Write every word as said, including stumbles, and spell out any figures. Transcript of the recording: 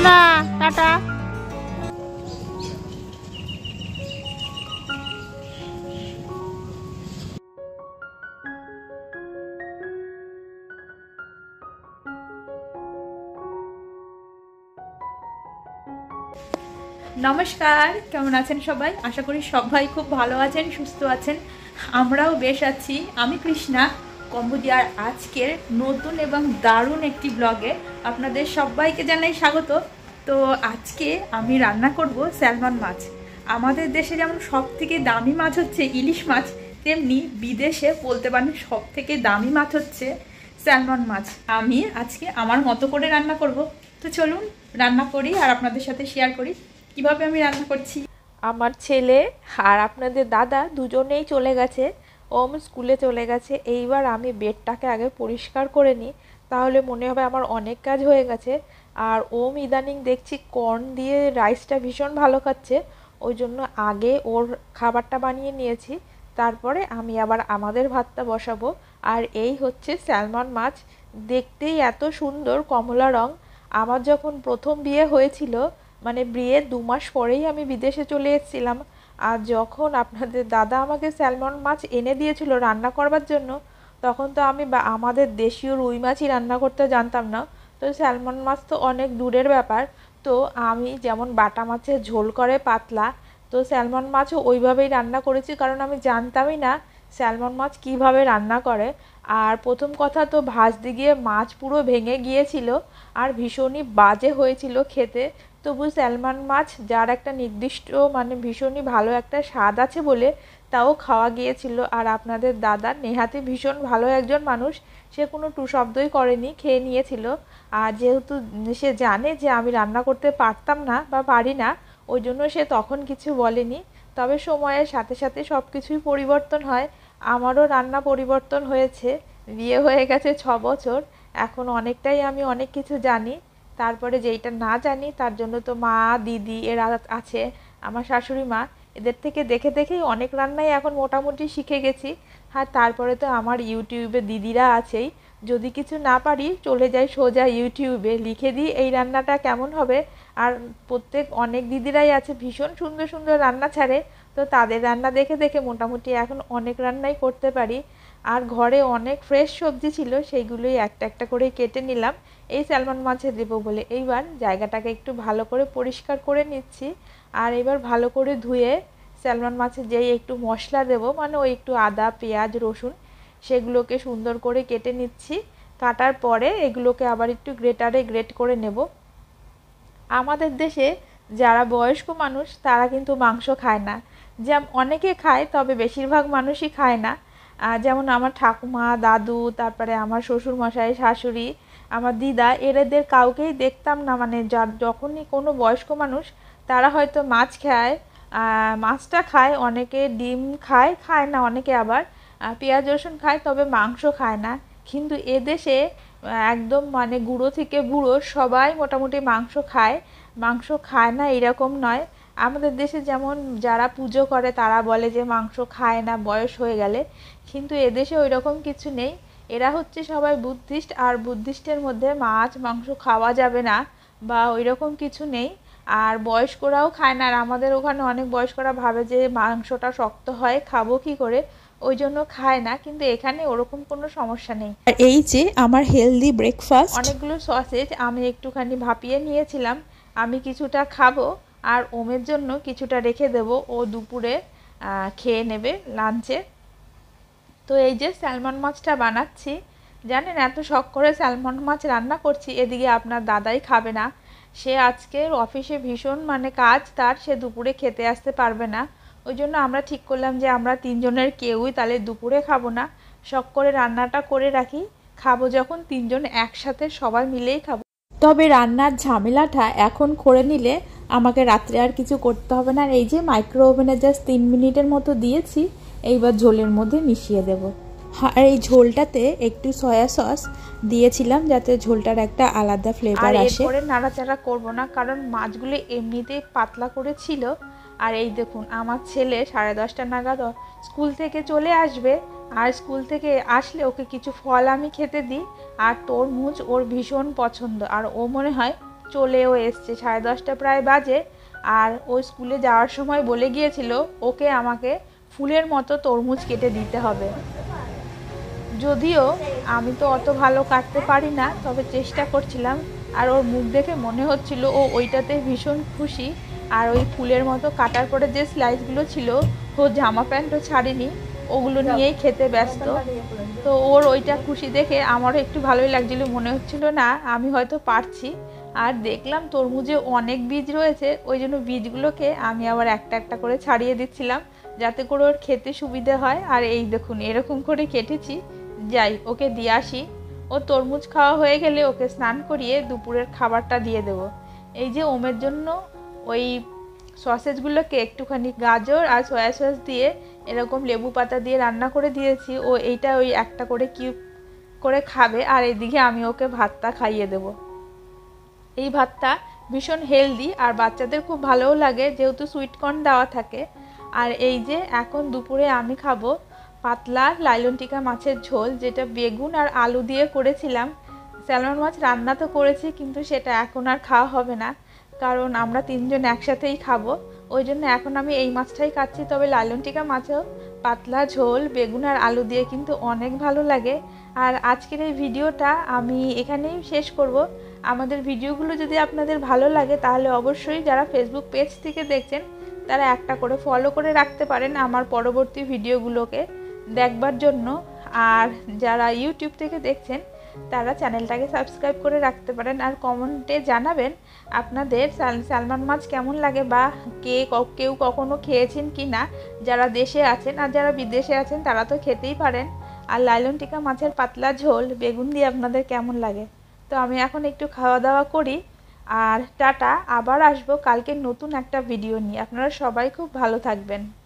না, টাটা। নমস্কার, কেমন আছেন সবাই? আশা করি সবাই খুব ভালো আছেন, সুস্থ আছেন। আমরাও বেশ আছি। আমি কৃষ্ণা কম্বোডিয়ার আজকের নতুন এবং দারুণ একটি ব্লগে আপনাদের সবাইকে জানাই স্বাগত। তো আজকে আমি রান্না করব স্যালমন মাছ। আমাদের দেশে যেমন সব থেকে দামি মাছ হচ্ছে ইলিশ মাছ, তেমনি বিদেশে বলতে পারেন সব থেকে দামি মাছ হচ্ছে স্যালমন মাছ। আমি আজকে আমার মতো করে রান্না করব। তো চলুন রান্না করি আর আপনাদের সাথে শেয়ার করি কিভাবে আমি রান্না করছি। আমার ছেলে আর আপনাদের দাদা দুজনেই চলে গেছে, ওম স্কুলে চলে গেছে। এইবার আমি বেডটাকে আগে পরিষ্কার করে নিই, তাহলে মনে হবে আমার অনেক কাজ হয়ে গেছে। আর ওম ইদানিং দেখছি কর্ন দিয়ে রাইসটা ভীষণ ভালো খাচ্ছে, ওই জন্য আগে ওর খাবারটা বানিয়ে নিয়েছি, তারপরে আমি আবার আমাদের ভাতটা বসাবো। আর এই হচ্ছে স্যালমন মাছ, দেখতেই এত সুন্দর কমলা রং। আমার যখন প্রথম বিয়ে হয়েছিল, মানে বিয়ের দু মাস পরেই আমি বিদেশে চলে এসেছিলাম, আর যখন আপনাদের দাদা আমাকে স্যালমন মাছ এনে দিয়েছিল রান্না করবার জন্য, তখন তো আমি আমাদের দেশীয় রুই মাছই রান্না করতে জানতাম না। তো স্যালমন মাছ তো অনেক দূরের ব্যাপার। তো আমি যেমন বাটা মাছের ঝোল করে পাতলা, তো স্যালমন মাছও ওইভাবেই রান্না করেছি, কারণ আমি জানতামই না স্যালমন মাছ কিভাবে রান্না করে। আর প্রথম কথা তো ভাজতে গিয়ে মাছ পুরো ভেঙে গিয়েছিল আর ভীষণই বাজে হয়েছিল খেতে। তবু স্যালমন মাছ যার একটা নির্দিষ্ট মানে ভীষণই ভালো একটা স্বাদ আছে বলে তাও খাওয়া গিয়েছিল। আর আপনাদের দাদা নেহাতি ভীষণ ভালো একজন মানুষ, সে কোনো টু শব্দই করেনি, খেয়ে নিয়েছিল। আর যেহেতু সে জানে যে আমি রান্না করতে পারতাম না বা পারি না, ওই জন্য সে তখন কিছু বলেনি। তবে সময়ের সাথে সাথে সব কিছুই পরিবর্তন হয়, আমারও রান্না পরিবর্তন হয়েছে। বিয়ে হয়ে গেছে ছ বছর, এখন অনেকটাই আমি অনেক কিছু জানি। তারপরে যেইটা না জানি তার জন্য তো মা দিদি এরা আছে, আমার শাশুড়ি মা, এদের থেকে দেখে দেখেই অনেক রান্নাই এখন মোটামুটি শিখে গেছি। আর তারপরে তো আমার ইউটিউবে দিদিরা আছেই, যদি কিছু না পারি চলে যাই সোজা ইউটিউবে, লিখে দিই এই রান্নাটা কেমন হবে। আর প্রত্যেক অনেক দিদিরাই আছে ভীষণ সুন্দর সুন্দর রান্না ছাড়ে, তো তাদের রান্না দেখে দেখে মোটামুটি এখন অনেক রান্নাই করতে পারি। আর ঘরে অনেক ফ্রেশ সবজি ছিল, সেইগুলোই একটা একটা করে কেটে নিলাম এই স্যালমন মাছে দেবো বলে। এইবার জায়গাটাকে একটু ভালো করে পরিষ্কার করে নিচ্ছি, আর এবার ভালো করে ধুয়ে স্যালমন মাছে যেই একটু মশলা দেবো, মানে ওই একটু আদা পেঁয়াজ রসুন সেগুলোকে সুন্দর করে কেটে নিচ্ছি। কাটার পরে এগুলোকে আবার একটু গ্রেটারে গ্রেট করে নেব। আমাদের দেশে যারা বয়স্ক মানুষ তারা কিন্তু মাংস খায় না, যেমন অনেকে খায় তবে বেশিরভাগ মানুষই খায় না। যেমন আমার ঠাকুমা দাদু, তারপরে আমার শ্বশুরমশাই শাশুড়ি, আমার দিদা, এদের কাউকেই দেখতাম না, মানে যখনই কোনো বয়স্ক মানুষ তারা হয়তো মাছ খায়, মাছটা খায়, অনেকে ডিম খায়, খায় না অনেকে আবার পেঁয়াজ রসুন খায়, তবে মাংস খায় না। কিন্তু এদেশে একদম মানে গুঁড়ো থেকে বুড়ো সবাই মোটামুটি মাংস খায়, মাংস খায় না এরকম নয়। আমাদের দেশে যেমন যারা পুজো করে তারা বলে যে মাংস খায় না বয়স হয়ে গেলে, কিন্তু এদেশে ওই রকম কিছু নেই। এরা হচ্ছে সবাই বুদ্ধিস্ট, আর বুদ্ধিস্টের মধ্যে মাছ মাংস খাওয়া যাবে না বা ওই রকম কিছু নেই। আর বয়স্করাও খায় না, আর আমাদের ওখানে অনেক বয়স্করা ভাবে যে মাংসটা শক্ত হয়, খাবো কি করে, ওই জন্য খায় না। কিন্তু এখানে ওরকম কোনো সমস্যা নেই। আর এই যে আমার হেলদি ব্রেকফাস্ট, অনেকগুলো সসেজ আমি একটুখানি ভাপিয়ে নিয়েছিলাম, আমি কিছুটা খাবো আর ওমের জন্য কিছুটা রেখে দেব, ও দুপুরে খেয়ে নেবে লাঞ্চে। তো এই যে স্যালমন মাছটা বানাচ্ছি, জানেন এত শখ করে স্যালমন মাছ রান্না করছি, এদিকে আপনার দাদাই খাবে না। সে আজকে অফিসে ভীষণ মানে কাজ তার, সে দুপুরে খেতে আসতে পারবে না। ওই জন্য আমরা ঠিক করলাম যে আমরা তিনজনের কেউই তাহলে দুপুরে খাবো না, শখ করে রান্নাটা করে রাখি, খাবো যখন তিনজন একসাথে সবাই মিলেই খাবো। তবে রান্নার ঝামেলাটা এখন করে নিলে আমাকে রাত্রে আর কিছু করতে হবে না। এই যে মাইক্রো ওভেনে জাস্ট তিন মিনিটের মতো দিয়েছি, এইবার ঝোলের মধ্যে মিশিয়ে দেব। আর এই ঝোলটাতে একটু সয়া সস দিয়েছিলাম যাতে ঝোলটার একটা আলাদা ফ্লেভার আসে। আর এরপরে নাড়াচাড়া করবো না, কারণ মাছগুলো এমনিতেই পাতলা করে ছিল। আর এই দেখুন আমার ছেলে সাড়ে দশটা নাগাদ স্কুল থেকে চলে আসবে, আর স্কুল থেকে আসলে ওকে কিছু ফল আমি খেতে দিই, আর তরমুজ ওর ভীষণ পছন্দ, আর ও মনে হয় চলেও এসছে, সাড়ে দশটা প্রায় বাজে। আর ও স্কুলে যাওয়ার সময় বলে গিয়েছিল ওকে আমাকে ফুলের মতো তরমুজ কেটে দিতে হবে। যদিও আমি তো অত ভালো কাটতে পারি না, তবে চেষ্টা করছিলাম। আর ওর মুখ দেখে মনে হচ্ছিল ও ওইটাতে ভীষণ খুশি। আর ওই ফুলের মতো কাটার পরে যে স্লাইসগুলো ছিল, ও জামা প্যান্টও ছাড়েনি, ওগুলো নিয়েই খেতে ব্যস্ত। তো ওর ওইটা খুশি দেখে আমারও একটু ভালোই লাগছিল, মনে হচ্ছিল না আমি হয়তো পারছি। আর দেখলাম তরমুজে অনেক বীজ রয়েছে, ওই জন্য বীজগুলোকে আমি আবার একটা একটা করে ছাড়িয়ে দিচ্ছিলাম যাতে করে ওর খেতে সুবিধে হয়। আর এই দেখুন এরকম করে কেটেছি। যাই, ওকে দিয়ে আসি। ও তরমুজ খাওয়া হয়ে গেলে ওকে স্নান করিয়ে দুপুরের খাবারটা দিয়ে দেব। এই যে ওমের জন্য ওই সসেজগুলোকে একটুখানি গাজর আর সয়া সস দিয়ে এরকম লেবু পাতা দিয়ে রান্না করে দিয়েছি। ও এইটা ওই একটা করে কিউব করে খাবে, আর এদিকে আমি ওকে ভাতটা খাইয়ে দেব। এই ভাতটা ভীষণ হেলদি আর বাচ্চাদের খুব ভালোও লাগে, যেহেতু সুইটকর্ন দেওয়া থাকে। আর এই যে এখন দুপুরে আমি খাবো পাতলা লাইলন টিকা মাছের ঝোল, যেটা বেগুন আর আলু দিয়ে করেছিলাম। স্যালমন মাছ রান্না তো করেছি, কিন্তু সেটা এখন আর খাওয়া হবে না, কারণ আমরা তিনজন একসাথেই খাবো। ওই জন্য এখন আমি এই মাছটাই খাচ্ছি। তবে লাইলন টিকা মাছেও পাতলা ঝোল বেগুন আর আলু দিয়ে কিন্তু অনেক ভালো লাগে। আর আজকের এই ভিডিওটা আমি এখানেই শেষ করব। আমাদের ভিডিওগুলো যদি আপনাদের ভালো লাগে তাহলে অবশ্যই যারা ফেসবুক পেজ থেকে দেখছেন তারা একটা করে ফলো করে রাখতে পারেন আমার পরবর্তী ভিডিওগুলোকে দেখবার জন্য। আর যারা ইউটিউব থেকে দেখছেন তারা চ্যানেলটাকে সাবস্ক্রাইব করে রাখতে পারেন। আর কমেন্টে জানাবেন আপনাদের স্যালমন মাছ কেমন লাগে, বা কে কেউ কখনো খেয়েছেন কি না, যারা দেশে আছেন। আর যারা বিদেশে আছেন তারা তো খেতেই পারেন। আর লাইলন টিকা মাছের পাতলা ঝোল বেগুন দিয়ে আপনাদের কেমন লাগে। তো আমি এখন একটু খাওয়া দাওয়া করি। আর টাটা, আবার আসবো কালকে নতুন একটা ভিডিও নিয়ে। আপনারা সবাই খুব ভালো থাকবেন।